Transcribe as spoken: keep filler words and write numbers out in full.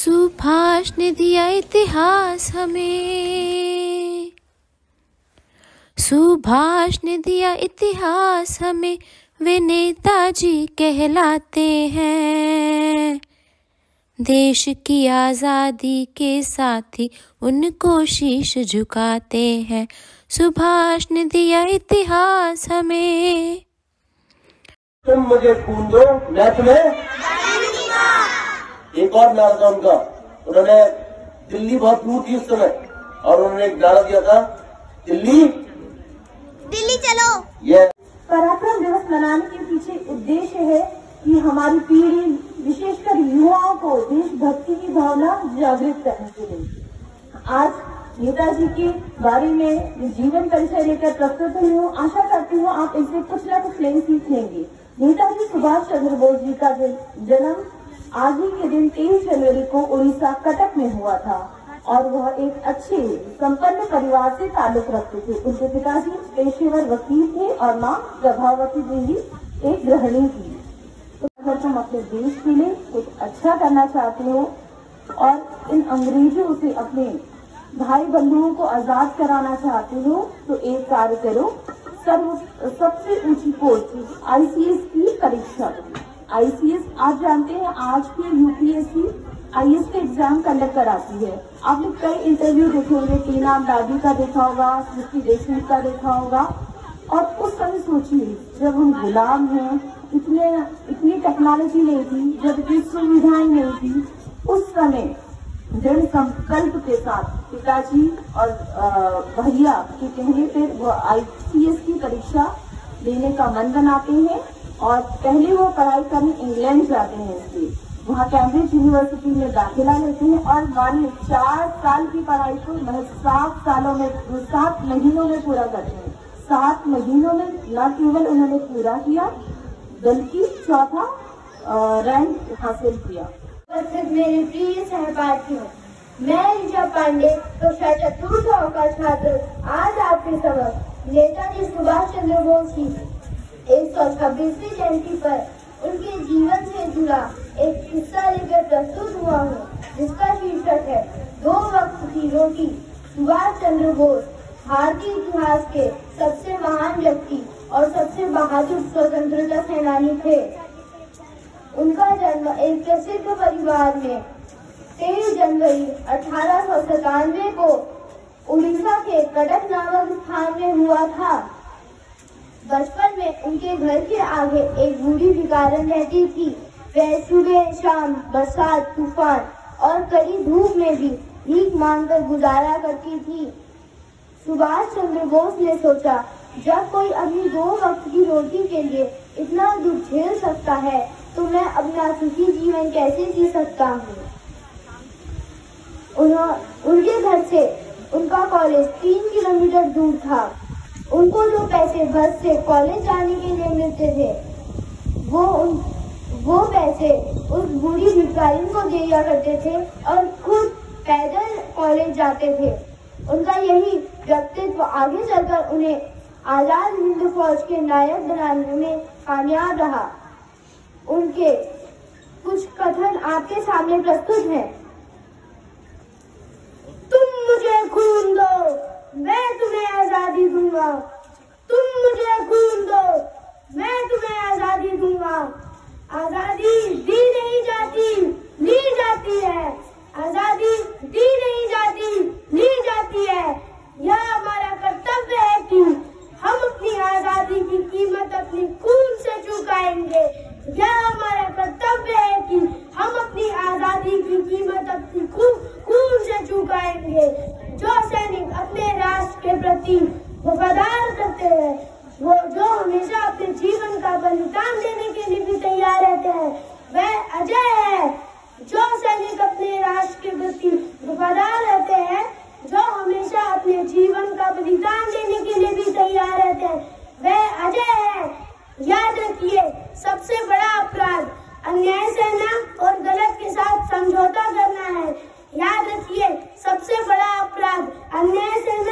सुभाष ने दिया इतिहास हमें, सुभाष ने दिया इतिहास हमें, वे नेताजी कहलाते हैं। देश की आज़ादी के साथी उनको शीश झुकाते हैं। सुभाष ने दिया इतिहास हमें। तुम मुझे खून दो, मैं तुम्हें। एक और मैराथन का उन्होंने, दिल्ली बहुत दूर थी उस समय, और उन्होंने एक नारा दिया था, दिल्ली दिल्ली चलो। ये पराक्रम दिवस मनाने के पीछे उद्देश्य है कि हमारी पीढ़ी, विशेषकर युवाओं को देशभक्ति की भावना जागृत करने के लिए आज नेताजी के बारे में जीवन परिचय लेकर प्रस्तुत हुई हूँ। आशा करती हूँ आप इनसे कुछ न कुछ नई सीख लेंगे। नेताजी सुभाष चंद्र बोस जी का जन्म आज ही के दिन तेईस जनवरी को उड़ीसा कटक में हुआ था और वह एक अच्छे संपन्न परिवार से ताल्लुक रखते थे। उनके पिताजी पेशेवर वकील थे और माँ प्रभावती देवी एक गृहिणी थी। तो अगर तुम अपने देश के लिए कुछ अच्छा करना चाहते हो और इन अंग्रेजों से अपने भाई बंधुओं को आजाद कराना चाहते हो तो एक कार्य करो, सर्व सबसे ऊंची पोस्ट आईसीएस की परीक्षा दो। आईसीएस आप जानते हैं आज के यूपीएससी आईएएस के एग्जाम कंडक्ट कराती है। आपने कई इंटरव्यू देखे होंगे, टीना दादी का देखा होगा, सृष्टि देशमुख का देखा होगा। और उस समय सोचिए जब हम गुलाम हैं, इतने इतनी टेक्नोलॉजी नहीं थी, जब इतनी सुविधाएं नहीं थी, उस समय दृढ़ संकल्प के साथ पिताजी और भैया के कहने पर वो आईसीएस की परीक्षा देने का मन बनाते हैं और पहले वो पढ़ाई करने इंग्लैंड जाते हैं। इसलिए वहाँ कैम्ब्रिज यूनिवर्सिटी में दाखिला लेते हैं और मानिए चार साल की पढ़ाई को महज सात सालों में सात महीनों में पूरा करते हैं। सात महीनों में न केवल उन्होंने पूरा किया बल्कि चौथा रैंक हासिल किया। मेरे प्रिय सहपाठियों, मैं ऋचा पांडे कक्षा चतुर्थ का छात्र आज आपके समक्ष नेताजी सुभाष चंद्र बोस की एक सौ छब्बीसवीं जयंती पर उनके जीवन से जुड़ा एक किस्सा लेकर प्रस्तुत हुआ हूँ, जिसका शीर्षक है दो वक्त की रोटी। सुभाष चंद्र बोस भारतीय इतिहास के सबसे महान व्यक्ति और सबसे बहादुर स्वतंत्रता सेनानी थे। उनका जन्म एक प्रसिद्ध परिवार में तेईस जनवरी अठारह सौ सतानवे को उड़ीसा के कटक नामक स्थान में हुआ था। बचपन में उनके घर के आगे एक बूढ़ी भिखारन रहती थी। वह सुबह शाम बरसात तूफान और कड़ी धूप में भी भीख मांगकर गुजारा करती थी। सुभाष चंद्र बोस ने सोचा, जब कोई अपनी दो वक्त की रोटी के लिए इतना दुख झेल सकता है तो मैं अपना सुखी जीवन कैसे जी सकता हूँ। उनके घर से उनका कॉलेज तीन किलोमीटर दूर था। उनको जो पैसे बस से कॉलेज जाने के लिए मिलते थे वो उन, वो पैसे उस बूढ़ी भिखारिन को दिया करते थे और खुद पैदल कॉलेज जाते थे। उनका यही व्यक्तित्व आगे चलकर उन्हें आजाद हिंद फौज के नायक बनाने में कामयाब रहा। उनके कुछ कथन आपके सामने प्रस्तुत हैं। तुम मुझे खून दो, मैं तुम्हें आजादी दूंगा। तुम मुझे खून दो, मैं तुम्हें आजादी दूंगा। आजादी दी नहीं जाती, ली जाती है। आजादी दी नहीं जाती, ली जाती है। यह हमारा कर्तव्य है कि हम अपनी आजादी की कीमत अपनी खून से चुकाएंगे। यह हमारा कर्तव्य है कि हम अपनी आजादी की कीमत अपनी खून से चुकाएंगे। जो सैनिक अपने राष्ट्र के प्रति वफादार करते हैं, वो जो हमेशा अपने जीवन का बलिदान देने के लिए भी तैयार रहते हैं, वह अजय है। जो सैनिक अपने राष्ट्र के प्रति वफादार रहते हैं, जो हमेशा अपने जीवन का बलिदान देने के लिए भी तैयार रहते हैं, वह अजय है। याद रखिए, सबसे बड़ा अपराध अन्याय सहना और गलत के साथ समझौता करना है। याद रखिए, सबसे बड़ा अपराध अन्याय सहना